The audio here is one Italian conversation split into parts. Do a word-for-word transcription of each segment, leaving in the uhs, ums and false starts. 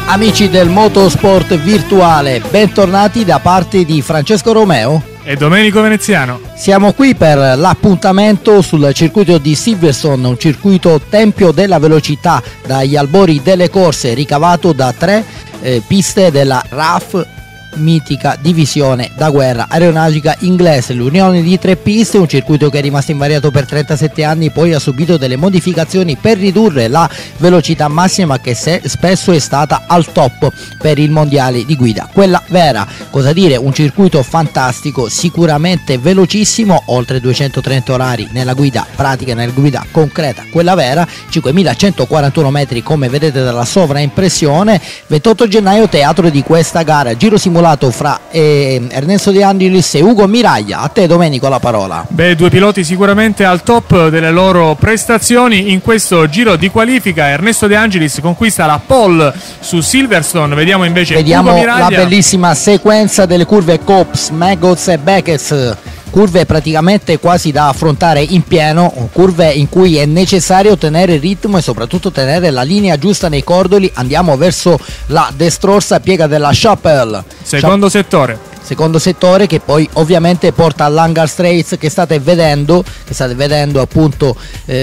Amici del motorsport virtuale, bentornati da parte di Francesco Romeo e Domenico Veneziano. Siamo qui per l'appuntamento sul circuito di Silverstone, un circuito tempio della velocità dagli albori delle corse, ricavato da tre eh, piste della R A F, mitica divisione da guerra aeronautica inglese. L'unione di tre piste, un circuito che è rimasto invariato per trentasette anni, poi ha subito delle modificazioni per ridurre la velocità massima che se, spesso è stata al top per il mondiale di guida, quella vera. Cosa dire, un circuito fantastico, sicuramente velocissimo, oltre duecentotrenta orari nella guida pratica, nella guida concreta, quella vera, cinquemilacentoquarantuno metri come vedete dalla sovraimpressione. Ventotto gennaio, teatro di questa gara, giro simulato fra eh, Ernesto De Angelis e Ugo Miraglia. A te Domenico la parola. Beh, due piloti sicuramente al top delle loro prestazioni in questo giro di qualifica. Ernesto De Angelis conquista la pole su Silverstone, vediamo invece Vediamo Ugo Miraglia. la bellissima sequenza delle curve Copse, Maggots e Beckett, curve praticamente quasi da affrontare in pieno, curve in cui è necessario tenere il ritmo e soprattutto tenere la linea giusta nei cordoli. Andiamo verso la destrorsa piega della Chapelle, secondo Chap- settore secondo settore che poi ovviamente porta all'Hangar Straits che state vedendo che state vedendo appunto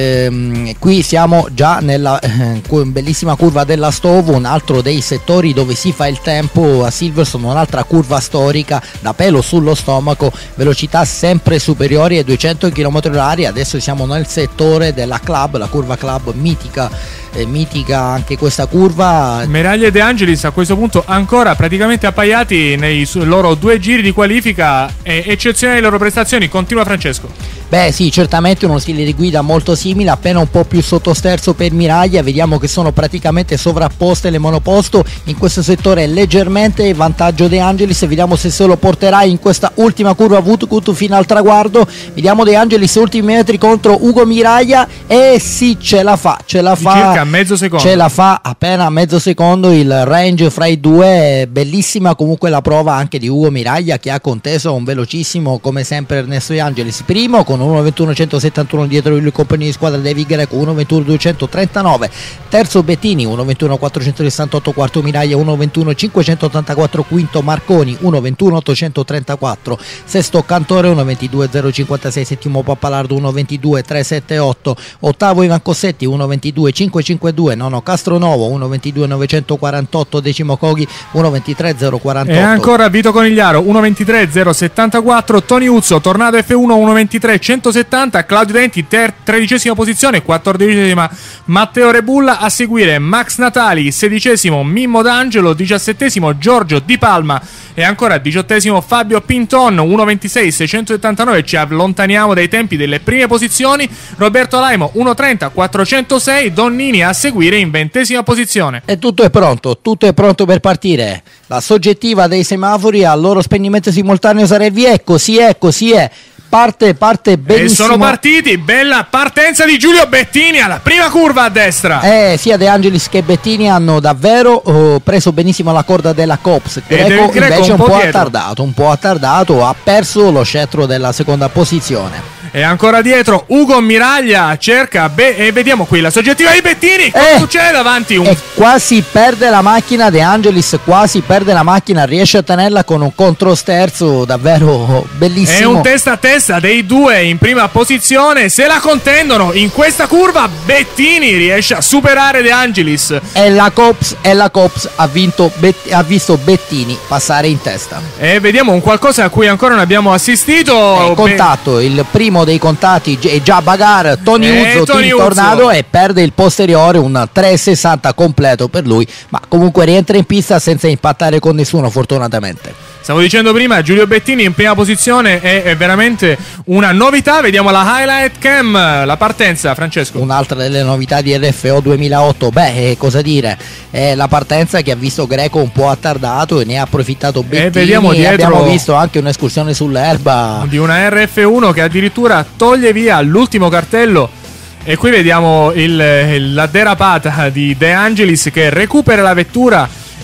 ehm, qui siamo già nella eh, bellissima curva della Stowe, un altro dei settori dove si fa il tempo a Silverstone, un'altra curva storica da pelo sullo stomaco, velocità sempre superiori ai duecento chilometri orari. Adesso siamo nel settore della Club, la curva Club, mitica eh, mitica anche questa curva. Miraglia e De Angelis a questo punto ancora praticamente appaiati nei loro due giri di qualifica, e eccezionali le loro prestazioni. Continua Francesco. Beh sì, certamente uno stile di guida molto simile, appena un po' più sottosterzo per Miraglia. Vediamo che sono praticamente sovrapposte le monoposto in questo settore, leggermente in vantaggio De Angelis. Vediamo se se lo porterà in questa ultima curva Woodcote fino al traguardo. Vediamo De Angelis ultimi metri contro Ugo Miraglia, e sì, ce la fa, ce la fa, circa mezzo secondo, ce la fa appena mezzo secondo. Il range fra i due è bellissima, comunque la prova anche di Ugo Miraglia, che ha conteso un velocissimo come sempre Ernesto De Angelis, primo con uno ventuno centosettantuno, dietro il compagno di squadra David Greco uno ventuno duecentotrentanove, terzo Bettini uno ventuno quattrocentosessantotto, quarto Miraglia uno ventuno cinquecentottantaquattro, quinto Marconi uno ventuno ottocentotrentaquattro, sesto Cantore uno ventidue zero cinquantasei, settimo Pappalardo uno ventidue trecentosettantotto, ottavo Ivan Cossetti uno ventidue cinquecentocinquantadue, nono Castronovo uno ventidue novecentoquarantotto, decimo Coghi uno ventitré zero quarantotto, e ancora Vito Conigliaro uno ventitré zero settantaquattro, Tony Uzzo Tornado F uno uno ventitré centosettanta, Claudio Denti ter- tredicesima posizione, quattordicesima Matteo Rebulla, a seguire Max Natali sedicesimo, Mimmo D'Angelo diciassettesimo, Giorgio Di Palma e ancora diciottesimo Fabio Pinton uno ventisei seicentosettantanove. Ci allontaniamo dai tempi delle prime posizioni. Roberto Laimo uno trenta quattrocentosei, Donnini a seguire in ventesima posizione. E tutto è pronto, tutto è pronto per partire. La soggettiva dei semafori al loro spegnimento simultaneo sarà il via. Così è, così è. Parte, parte benissimo. E sono partiti, bella partenza di Giulio Bettini alla prima curva a destra. Eh, sia De Angelis che Bettini hanno davvero oh, preso benissimo la corda della Copse. Greco, Greco invece un po', po attardato, un po' attardato, ha perso lo scettro della seconda posizione. E ancora dietro Ugo Miraglia cerca be- e vediamo qui la soggettiva di Bettini. Cosa eh, succede davanti? Un... E quasi perde la macchina De Angelis, quasi perde la macchina, riesce a tenerla con un controsterzo davvero bellissimo. È un testa a testa dei due in prima posizione, se la contendono in questa curva. Bettini riesce a superare De Angelis e la Copse, e la Copse ha, vinto Bet- ha visto Bettini passare in testa. E vediamo un qualcosa a cui ancora non abbiamo assistito. È contatto, Be- il primo dei contatti è già Bagar, Tony eh, Uzzo, Tony Team Tornado, e perde il posteriore, un trecentosessanta completo per lui, ma comunque rientra in pista senza impattare con nessuno fortunatamente. Stavo dicendo prima, Giulio Bettini in prima posizione è, è veramente una novità. Vediamo la highlight cam, la partenza, Francesco. Un'altra delle novità di R F O duemilaotto, beh, eh, cosa dire, è la partenza che ha visto Greco un po' attardato e ne ha approfittato Bettini. E vediamo dietro, abbiamo visto anche un'escursione sull'erba di una R F uno che addirittura toglie via l'ultimo cartello. E qui vediamo il, la derapata di De Angelis che recupera la vettura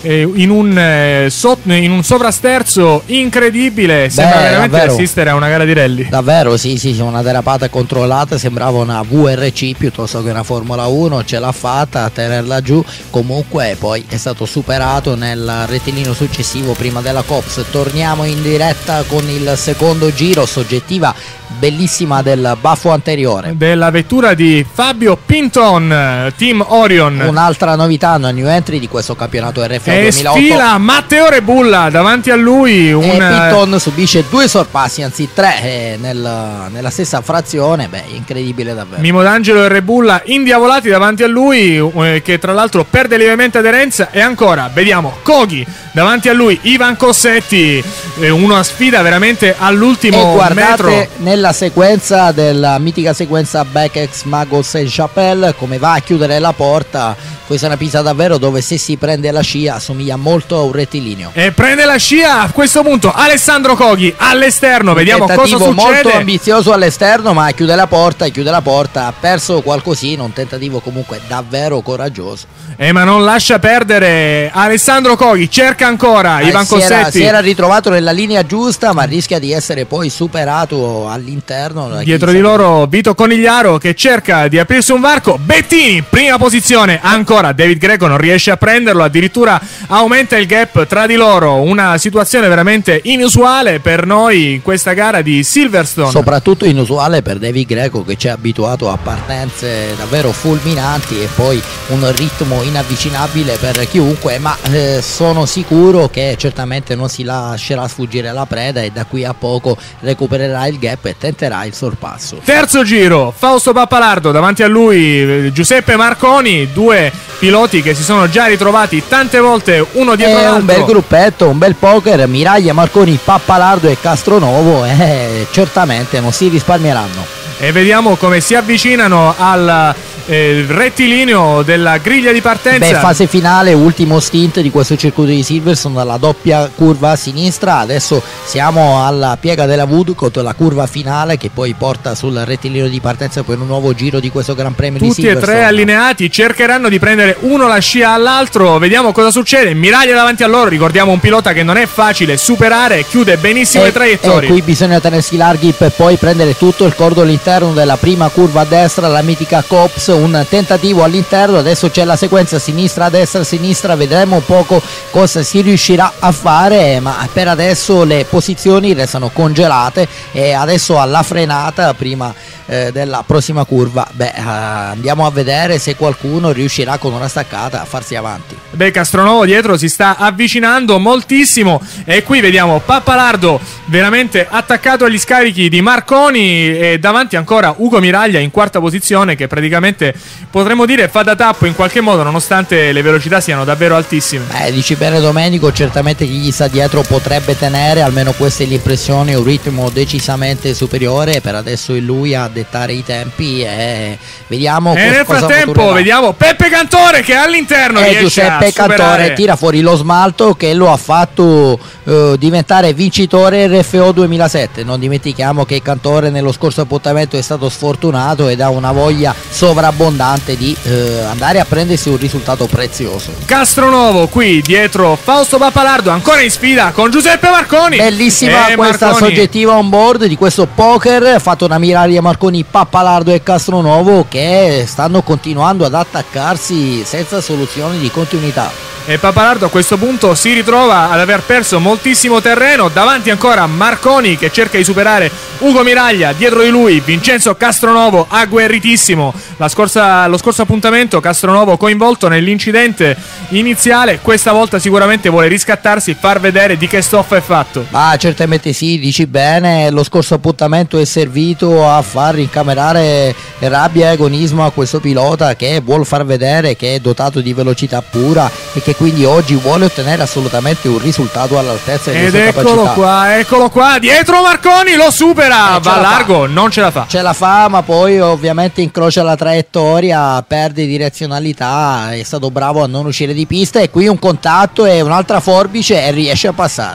eh, in, un, eh, so, in un sovrasterzo incredibile. Sembra Beh, veramente davvero. assistere a una gara di rally. Davvero, sì, sì, sì, una derapata controllata, sembrava una V R C piuttosto che una Formula uno, ce l'ha fatta a tenerla giù, comunque poi è stato superato nel rettilineo successivo prima della Copse. Torniamo in diretta con il secondo giro, soggettiva bellissima del baffo anteriore. Della vettura di Fabio Pinton, Team Orion. Un'altra novità, una new entry di questo campionato R F O E duemilaotto. sfila Matteo Rebulla davanti a lui. Un... E Pinton subisce due sorpassi, anzi tre, eh, nel, nella stessa frazione. Beh, incredibile davvero. Mimo D'Angelo e Rebulla indiavolati davanti a lui, eh, che tra l'altro perde lievemente aderenza. E ancora, vediamo Coghi davanti a lui, Ivan Cossetti, eh, una sfida veramente all'ultimo e guardate metro. Nella sequenza della mitica sequenza Back ex Mago Saint-Chapelle come va a chiudere la porta. Questa è una pista davvero dove se si prende la scia assomiglia molto a un rettilineo. E prende la scia a questo punto Alessandro Coghi all'esterno, Un vediamo cosa tentativo succede. molto ambizioso all'esterno, ma chiude la porta e chiude la porta, ha perso qualcosina, un tentativo comunque davvero coraggioso. Eh, ma non lascia perdere Alessandro Coghi, cerca ancora Eh, Ivan si era, Cossetti. si era ritrovato nella linea giusta, ma rischia di essere poi superato all'interno. Dietro di loro Vito Conigliaro che cerca di aprirsi un varco. Bettini, prima posizione, ancora David Greco non riesce a prenderlo, addirittura aumenta il gap tra di loro. Una situazione veramente inusuale per noi in questa gara di Silverstone. Soprattutto inusuale per David Greco, che ci ha abituato a partenze davvero fulminanti e poi un ritmo inavvicinabile per chiunque, ma eh, sono sicuro che certamente non si lascerà sfuggire la preda e da qui a poco recupererà il gap e tenterà il sorpasso. Terzo giro, Fausto Pappalardo, davanti a lui eh, Giuseppe Marconi, due piloti che si sono già ritrovati tante volte uno dietro È l'altro. un bel gruppetto, un bel poker, Miraglia, Marconi, Pappalardo e Castronovo, eh, certamente non si risparmieranno. E vediamo come si avvicinano al eh, rettilineo della griglia di partenza. Beh, fase finale, ultimo stint di questo circuito di Silverstone, la doppia curva a sinistra. Adesso siamo alla piega della Woodcote, la curva finale che poi porta sul rettilineo di partenza per un nuovo giro di questo Gran Premio Tutti di Silverstone. Tutti e tre allineati, cercheranno di prendere uno la scia all'altro. Vediamo cosa succede. Miraglia davanti a loro, ricordiamo un pilota che non è facile superare, chiude benissimo e, le traiettorie. E qui bisogna tenersi larghi per poi prendere tutto il cordo all'interno della prima curva a destra, la mitica Copse, un tentativo all'interno. Adesso c'è la sequenza sinistra, destra, sinistra, vedremo un poco cosa si riuscirà a fare, ma per adesso le posizioni restano congelate e adesso alla frenata prima eh, della prossima curva, beh, eh, andiamo a vedere se qualcuno riuscirà con una staccata a farsi avanti. Beh, Castronovo dietro si sta avvicinando moltissimo e qui vediamo Pappalardo veramente attaccato agli scarichi di Marconi e davanti ancora Ugo Miraglia in quarta posizione, che praticamente potremmo dire fa da tappo in qualche modo nonostante le velocità siano davvero altissime. Beh, dici bene Domenico, certamente chi gli sta dietro potrebbe tenere, almeno queste l'impressione, un ritmo decisamente superiore. Per adesso è lui a dettare i tempi e vediamo e nel cosa frattempo maturerà. Vediamo Peppe Cantore che all'interno e riesce Giuseppe a superare. Cantore tira fuori lo smalto che lo ha fatto eh, diventare vincitore R F O duemilasette. Non dimentichiamo che Cantore nello scorso appuntamento è stato sfortunato ed ha una voglia sovrabbondante di eh, andare a prendersi un risultato prezioso. Castronovo qui dietro Fausto Pappalardo ancora in sfida con Giuseppe Marconi. Bellissima e questa Marconi. soggettiva on board di questo poker, ha fatto una Miraglia, Marconi, Pappalardo e Castronovo che stanno continuando ad attaccarsi senza soluzioni di continuità. E Pappalardo a questo punto si ritrova ad aver perso moltissimo terreno, davanti ancora Marconi che cerca di superare Ugo Miraglia, dietro di lui Vincenzo Castronovo agguerritissimo. La scorsa, lo scorso appuntamento Castronovo coinvolto nell'incidente iniziale, questa volta sicuramente vuole riscattarsi, far vedere di che stoffa è fatto. Ah, certamente sì, dici bene, lo scorso appuntamento è servito a far incamerare rabbia e agonismo a questo pilota che vuol far vedere che è dotato di velocità pura e che quindi oggi vuole ottenere assolutamente un risultato all'altezza delle Ed sue eccolo capacità. qua, eccolo qua, dietro Marconi lo supera, Eh, ce va la largo, fa. non ce la fa. Ce la fa, ma poi ovviamente incrocia la traiettoria, perde direzionalità, è stato bravo a non uscire di pista e qui un contatto e un'altra forbice e riesce a passare.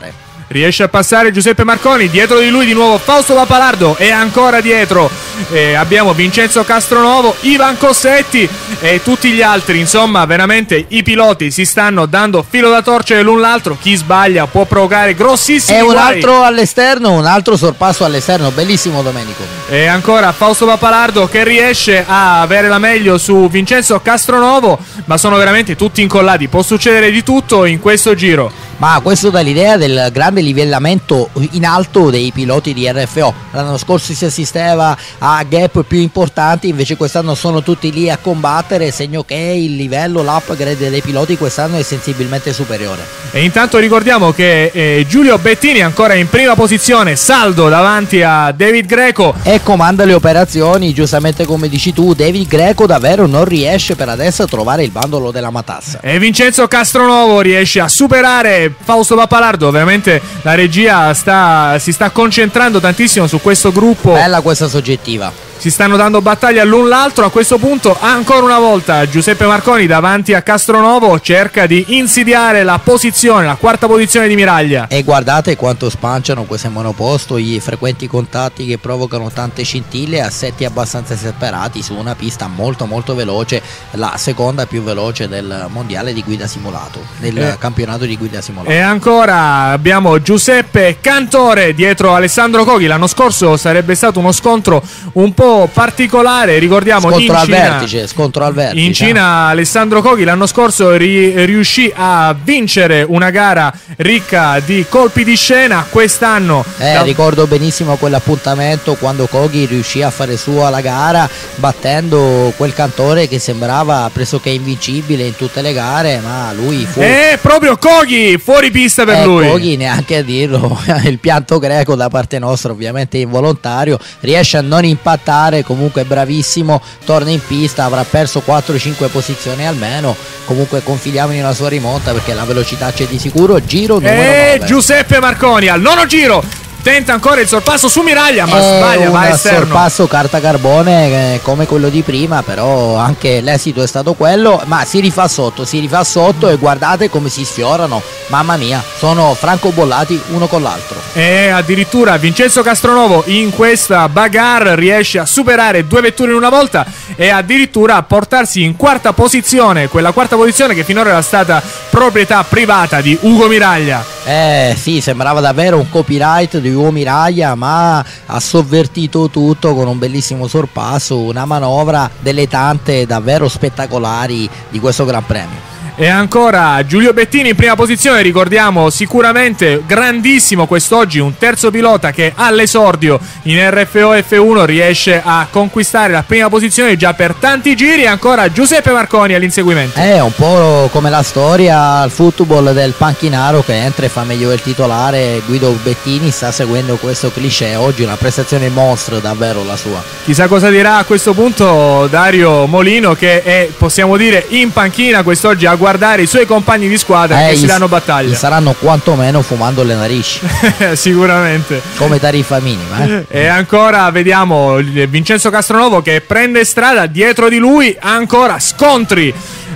riesce a passare Giuseppe Marconi, dietro di lui di nuovo Fausto Papalardo e ancora dietro eh, abbiamo Vincenzo Castronovo, Ivan Cossetti e tutti gli altri. Insomma, veramente i piloti si stanno dando filo da torcere l'un l'altro, chi sbaglia può provocare grossissimi e un guai. altro all'esterno, un altro sorpasso all'esterno, bellissimo Domenico. E ancora Fausto Papalardo che riesce a avere la meglio su Vincenzo Castronovo, ma sono veramente tutti incollati, può succedere di tutto in questo giro. Ma questo dà l'idea del grande livellamento in alto dei piloti di R F O. L'anno scorso si assisteva a gap più importanti, invece quest'anno sono tutti lì a combattere, segno che il livello, l'upgrade dei piloti quest'anno è sensibilmente superiore. E intanto ricordiamo che eh, Giulio Bettini è ancora in prima posizione, saldo davanti a David Greco. E comanda le operazioni, giustamente come dici tu, David Greco davvero non riesce per adesso a trovare il bandolo della matassa. E Vincenzo Castronovo riesce a superare Fausto Papalardo, veramente la regia sta, si sta concentrando tantissimo su questo gruppo. Bella questa soggettiva. Si stanno dando battaglia l'un l'altro. A questo punto ancora una volta Giuseppe Marconi davanti a Castronovo cerca di insidiare la posizione, la quarta posizione di Miraglia. E guardate quanto spanciano queste monoposto, i frequenti contatti che provocano tante scintille, assetti abbastanza separati su una pista molto molto veloce, la seconda più veloce del mondiale di guida simulato, del eh. campionato di guida simulato. E ancora abbiamo Giuseppe Cantore dietro Alessandro Coghi. L'anno scorso sarebbe stato uno scontro un po' particolare, ricordiamo scontro in al Cina, vertice, scontro al vertice. In Cina Alessandro Coghi l'anno scorso ri- riuscì a vincere una gara ricca di colpi di scena. Quest'anno eh, da... ricordo benissimo quell'appuntamento quando Coghi riuscì a fare sua la gara battendo quel Cantore che sembrava pressoché invincibile in tutte le gare, ma lui fu eh, proprio Coghi fuori pista per eh, lui. Coghi, neanche a dirlo, il pianto greco da parte nostra ovviamente involontario, riesce a non impattare, comunque bravissimo, torna in pista, avrà perso quattro cinque posizioni almeno, comunque confidiamo in una sua rimonta perché la velocità c'è di sicuro. Giro numero e nove. Giuseppe Marconi al nono giro tenta ancora il sorpasso su Miraglia, ma è sbaglia, va un esterno. sorpasso carta carbone eh, come quello di prima, però anche l'esito è stato quello, ma si rifà sotto, si rifà sotto e guardate come si sfiorano, mamma mia, sono francobollati uno con l'altro. E addirittura Vincenzo Castronovo in questa bagarre riesce a superare due vetture in una volta e addirittura a portarsi in quarta posizione, quella quarta posizione che finora era stata proprietà privata di Ugo Miraglia. Eh sì, sembrava davvero un copyright di Ugo Miraglia, ma ha sovvertito tutto con un bellissimo sorpasso, una manovra delle tante davvero spettacolari di questo Gran Premio. E ancora Giulio Bettini in prima posizione, ricordiamo sicuramente grandissimo quest'oggi, un terzo pilota che all'esordio in R F O F uno riesce a conquistare la prima posizione già per tanti giri. E ancora Giuseppe Marconi all'inseguimento. È un po' come la storia al football del panchinaro che entra e fa meglio il titolare. Guido Bettini sta seguendo questo cliché, oggi una prestazione mostro davvero la sua. Chissà cosa dirà a questo punto Dario Molino, che è, possiamo dire, in panchina quest'oggi a guardare i suoi compagni di squadra eh, che si danno battaglia. Saranno quantomeno fumando le narici. Sicuramente. Come tariffa minima. Eh? E ancora vediamo Vincenzo Castronovo che prende strada, dietro di lui ancora scontri.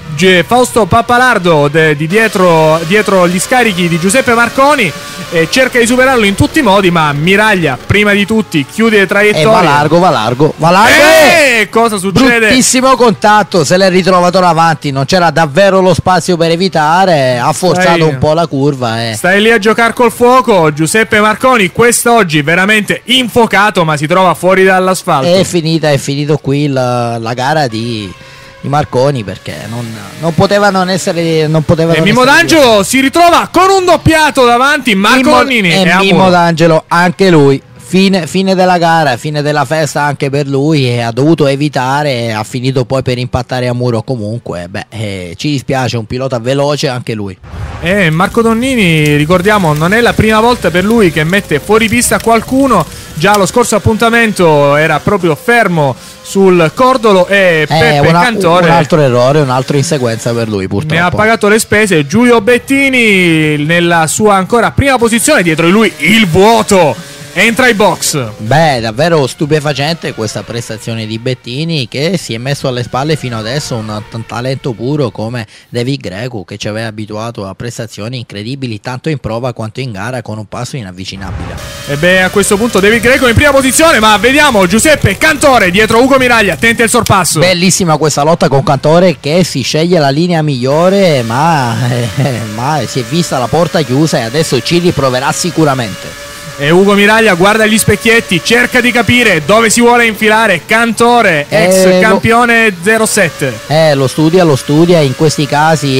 Fausto Papalardo de, di dietro, dietro gli scarichi di Giuseppe Marconi e cerca di superarlo in tutti i modi, ma Miraglia prima di tutti chiude le traiettorie e va largo, va largo, va largo. E cosa succede? Bruttissimo contatto, se l'è ritrovato davanti, non c'era davvero lo spazio per evitare, ha forzato stai, un po' la curva. Eh. Stai lì a giocare col fuoco. Giuseppe Marconi quest'oggi veramente infuocato, ma si trova fuori dall'asfalto. È finita, è finito qui la, la gara di i Marconi, perché non, non poteva non essere non poteva e non Mimmo D'Angelo si ritrova con un doppiato davanti. Marco Nannini e Mimmo D'Angelo anche lui fine, fine della gara, fine della festa anche per lui, e ha dovuto evitare, ha finito poi per impattare a muro comunque. Beh, eh, ci dispiace, un pilota veloce anche lui. E Marco Donnini, ricordiamo, non è la prima volta per lui che mette fuori pista qualcuno. Già lo scorso appuntamento era proprio fermo sul cordolo e eh, Peppe una, Cantore, un altro errore, un'altra inseguenza per lui purtroppo. Ne ha pagato le spese. Giulio Bettini nella sua ancora prima posizione, dietro di lui il vuoto entra ai box. Beh, davvero stupefacente questa prestazione di Bettini, che si è messo alle spalle fino adesso un, un talento puro come David Greco, che ci aveva abituato a prestazioni incredibili tanto in prova quanto in gara, con un passo inavvicinabile. E beh, a questo punto David Greco in prima posizione, ma vediamo Giuseppe Cantore dietro Ugo Miraglia, tenta il sorpasso. Bellissima questa lotta con Cantore, che si sceglie la linea migliore, ma, eh, ma si è vista la porta chiusa e adesso ci riproverà sicuramente. E Ugo Miraglia guarda gli specchietti, cerca di capire dove si vuole infilare Cantore, ex eh, campione zero sette. Eh, lo studia, lo studia, in questi casi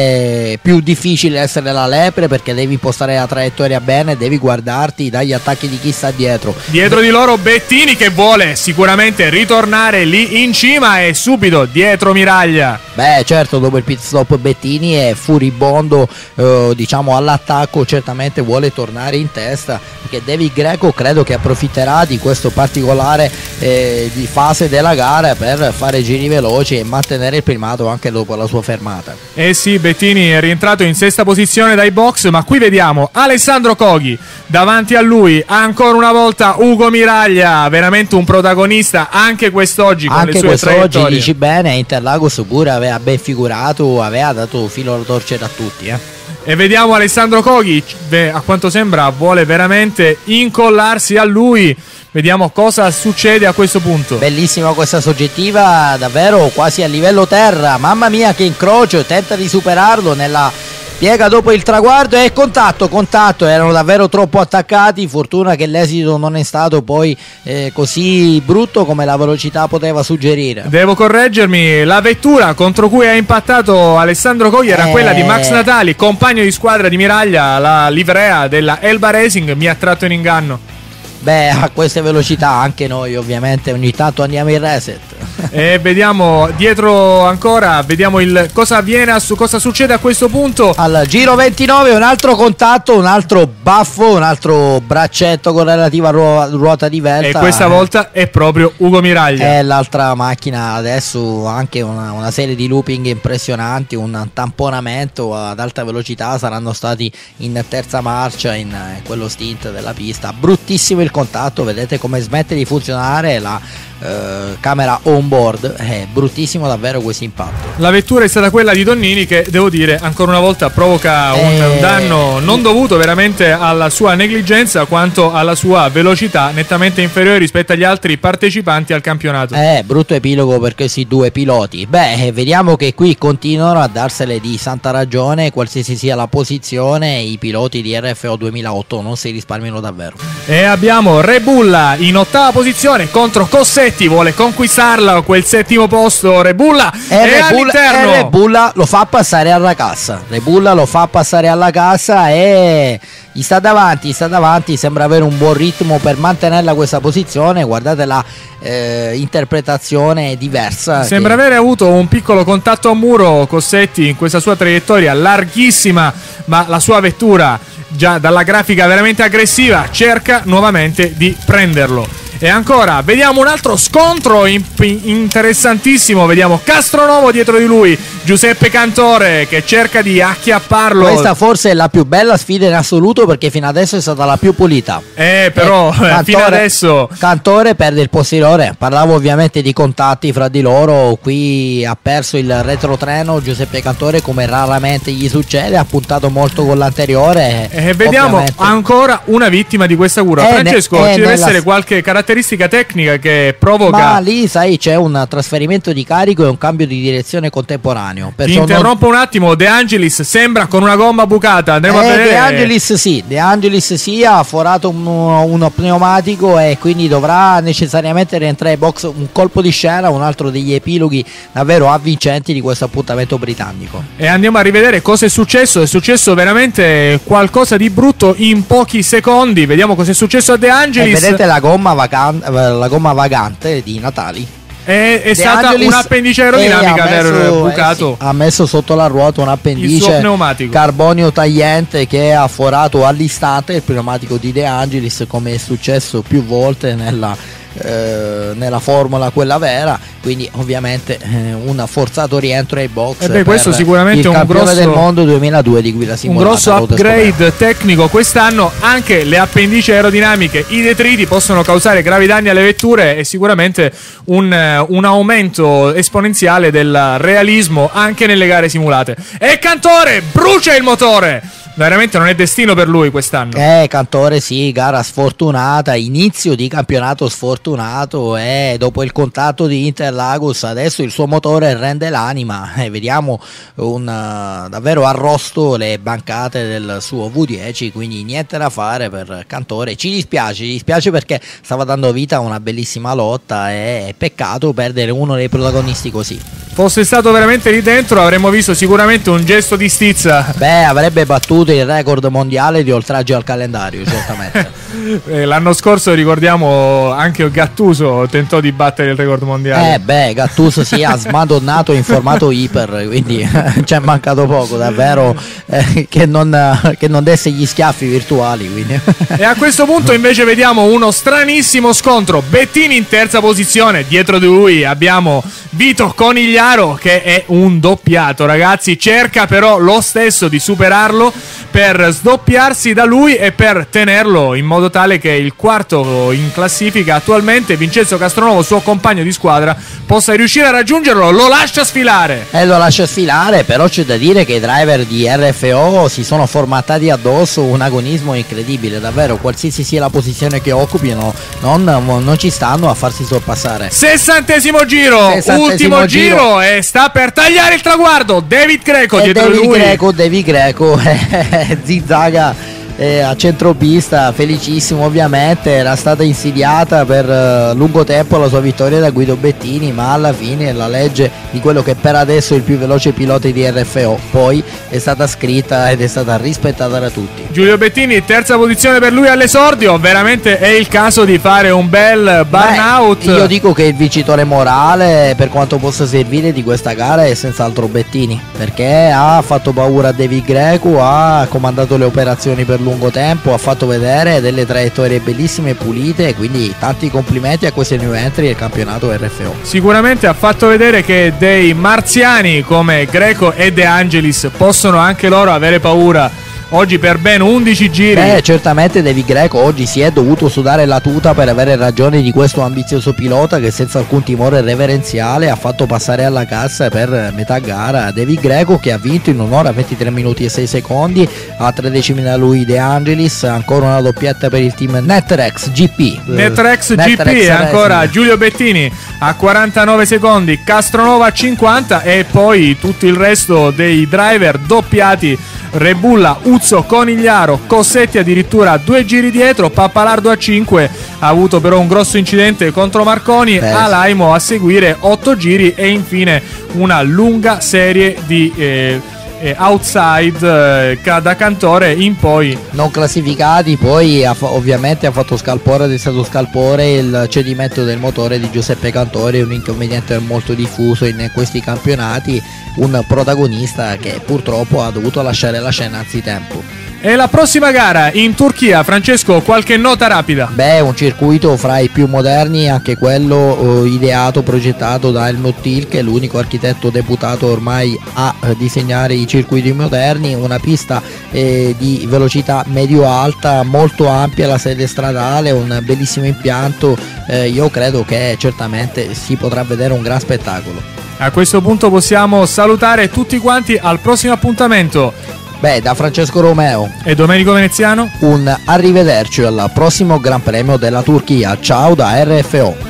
è più difficile essere la lepre, perché devi impostare la traiettoria bene, devi guardarti dagli attacchi di chi sta dietro. Dietro di loro Bettini, che vuole sicuramente ritornare lì in cima, e subito dietro Miraglia. Beh, certo, dopo il pit stop Bettini è furibondo, eh, diciamo all'attacco, certamente vuole tornare in testa, perché David Greco credo che approfitterà di questo particolare eh, di fase della gara per fare giri veloci e mantenere il primato anche dopo la sua fermata. Eh sì, Bettini è rientrato in sesta posizione dai box, ma qui vediamo Alessandro Coghi davanti a lui, ancora una volta Ugo Miraglia, veramente un protagonista anche quest'oggi con anche le sue quest'oggi, traiettorie. dici bene, Interlagos pure aveva ben figurato, aveva dato filo alla torcere a tutti, eh. E vediamo Alessandro Coghi, beh, a quanto sembra vuole veramente incollarsi a lui. Vediamo cosa succede a questo punto. Bellissima questa soggettiva, davvero quasi a livello terra. Mamma mia che incrocio, tenta di superarlo nella piega dopo il traguardo, e contatto, contatto, erano davvero troppo attaccati. Fortuna che l'esito non è stato poi eh, così brutto come la velocità poteva suggerire. Devo correggermi, la vettura contro cui ha impattato Alessandro Cogli era eh... quella di Max Natali, compagno di squadra di Miraglia, la livrea della Elba Racing. Mi ha tratto in inganno. Beh, a queste velocità anche noi ovviamente ogni tanto andiamo in reset. E vediamo dietro ancora, vediamo il cosa avviene, su cosa succede a questo punto. Al giro ventinove un altro contatto, un altro baffo, un altro braccetto con relativa ruo- ruota di velta. E questa volta è proprio Ugo Miraglia. È l'altra macchina adesso, anche una, una serie di looping impressionanti, un tamponamento ad alta velocità, saranno stati in terza marcia in eh, quello stint della pista. Bruttissimo il contatto, vedete come smette di funzionare la eh, camera on board, è bruttissimo davvero questo impatto. La vettura è stata quella di Donnini, che devo dire ancora una volta provoca un eh, danno non dovuto veramente alla sua negligenza quanto alla sua velocità, nettamente inferiore rispetto agli altri partecipanti al campionato. Eh, brutto epilogo per questi due piloti. Beh, vediamo che qui continuano a darsele di santa ragione, qualsiasi sia la posizione, i piloti di R F O duemilaotto non si risparmiano davvero. E abbiamo Rebulla in ottava posizione contro Cossetti, vuole conquistarla quel settimo posto. Rebulla e è Rebulla, all'interno. e Rebulla lo fa passare alla cassa. Rebulla lo fa passare alla cassa e gli sta davanti, gli sta davanti, sembra avere un buon ritmo per mantenerla questa posizione. Guardate la eh, interpretazione diversa. Sembra che... avere avuto un piccolo contatto a muro Cossetti in questa sua traiettoria larghissima, ma la sua vettura, già dalla grafica veramente aggressiva, cerca nuovamente di prenderlo. E ancora vediamo un altro scontro imp- interessantissimo, vediamo Castronovo dietro di lui, Giuseppe Cantore che cerca di acchiapparlo. Questa forse è la più bella sfida in assoluto, perché fino adesso è stata la più pulita. Eh però eh, Cantore, fino adesso Cantore perde il posteriore. Parlavo ovviamente di contatti fra di loro, qui ha perso il retrotreno Giuseppe Cantore come raramente gli succede, ha puntato molto con l'anteriore. E eh, vediamo ovviamente. ancora una vittima di questa cura. Eh, Francesco, ne- ci eh, deve nella... essere qualche caratteristica tecnica che provoca. Ma lì sai c'è un trasferimento di carico e un cambio di direzione contemporaneo. Ti interrompo non... un attimo, De Angelis sembra con una gomma bucata. Andremo eh, a vedere. De Angelis sì, De Angelis sì, ha forato un, uno pneumatico e quindi dovrà necessariamente rientrare in box. Un colpo di scena, un altro degli epiloghi davvero avvincenti di questo appuntamento britannico. E andiamo a rivedere cosa è successo. È successo veramente qualcosa di brutto in pochi secondi. Vediamo cosa è successo a De Angelis. E vedete la gomma, vacan- la gomma vagante di Natali? È, è De stata Angelis un'appendice aerodinamica eh, aver messo, bucato. Eh sì, ha messo sotto la ruota il suo un'appendice pneumatico carbonio tagliente che ha forato all'istante il pneumatico di De Angelis, come è successo più volte nella eh, nella formula quella vera, quindi ovviamente eh, un forzato rientro ai box. E beh, questo sicuramente il un campione grosso, del mondo duemiladue di guida simulata, un grosso upgrade tecnico quest'anno. Anche le appendici aerodinamiche, i detriti possono causare gravi danni alle vetture e sicuramente un, un aumento esponenziale del realismo anche nelle gare simulate. E Cantore brucia il motore! Veramente non è destino per lui quest'anno. Eh, Cantore sì, gara sfortunata, inizio di campionato sfortunato e dopo il contatto di Interlagos adesso il suo motore rende l'anima e vediamo un, uh, davvero arrosto le bancate del suo V dieci, quindi niente da fare per Cantore. Ci dispiace, ci dispiace perché stava dando vita a una bellissima lotta e è peccato perdere uno dei protagonisti così. Fosse stato veramente lì dentro avremmo visto sicuramente un gesto di stizza. Beh, avrebbe battuto il record mondiale di oltraggio al calendario, certamente. L'anno scorso ricordiamo anche Gattuso tentò di battere il record mondiale. Eh beh, Gattuso si è smadonnato in formato iper, quindi ci è mancato poco davvero eh, che, non, che non desse gli schiaffi virtuali, quindi. E a questo punto invece vediamo uno stranissimo scontro. Bettini in terza posizione, dietro di lui abbiamo Vito Conigliaro che è un doppiato, ragazzi, cerca però lo stesso di superarlo per sdoppiarsi da lui e per tenerlo in modo tale che il quarto in classifica attualmente, Vincenzo Castronovo, suo compagno di squadra, possa riuscire a raggiungerlo. Lo lascia sfilare e lo lascia sfilare, però c'è da dire che i driver di R F O si sono formattati addosso un agonismo incredibile, davvero, qualsiasi sia la posizione che occupino non, non ci stanno a farsi sorpassare. Sessantesimo giro, Sessantesimo ultimo giro. giro e sta per tagliare il traguardo David Greco e dietro David lui Greco, David Greco zigzaga eh, a centropista, felicissimo ovviamente, era stata insidiata per uh, lungo tempo la sua vittoria da Guido Bettini, ma alla fine la legge di quello che per adesso è il più veloce pilota di R F O poi è stata scritta ed è stata rispettata da tutti. Giulio Bettini, terza posizione per lui all'esordio, veramente è il caso di fare un bel burnout. Beh, io dico che il vincitore morale, per quanto possa servire di questa gara, è senz'altro Bettini, perché ha fatto paura a David Greco, ha comandato le operazioni per lungo tempo, ha fatto vedere delle traiettorie bellissime e pulite, quindi tanti complimenti a questi new entry del campionato R F O. Sicuramente ha fatto vedere che dei marziani come Greco e De Angelis possono anche loro avere paura oggi per ben undici giri. Beh, certamente David Greco oggi si è dovuto sudare la tuta per avere ragione di questo ambizioso pilota che senza alcun timore reverenziale ha fatto passare alla cassa per metà gara David Greco, che ha vinto in un'ora ventitré minuti e sei secondi, a tre decimi da lui De Angelis. Ancora una doppietta per il team Netrex G P. Netrex G P e ancora Giulio Bettini a quarantanove secondi, Castronova a cinquanta e poi tutto il resto dei driver doppiati. Rebulla, Uzzo, Conigliaro, Cossetti addirittura a due giri dietro, Pappalardo a cinque, ha avuto però un grosso incidente contro Marconi, Beh. Alaimo a seguire otto giri e infine una lunga serie di eh, eh, outside eh, da Cantore in poi. Non classificati, poi ha, ovviamente ha fatto scalpore ed è stato scalpore il cedimento del motore di Giuseppe Cantore, un inconveniente molto diffuso in questi campionati, un protagonista che purtroppo ha dovuto lasciare la scena anzitempo. E la prossima gara in Turchia, Francesco, qualche nota rapida? Beh, un circuito fra i più moderni, anche quello eh, ideato, progettato da Helmut Thiel, che è l'unico architetto deputato ormai a eh, disegnare i circuiti moderni, una pista eh, di velocità medio-alta, molto ampia, la sede stradale, un bellissimo impianto, eh, io credo che certamente si potrà vedere un gran spettacolo. A questo punto possiamo salutare tutti quanti al prossimo appuntamento. Beh, da Francesco Romeo e Domenico Veneziano un arrivederci al prossimo Gran Premio della Turchia. Ciao da R F O.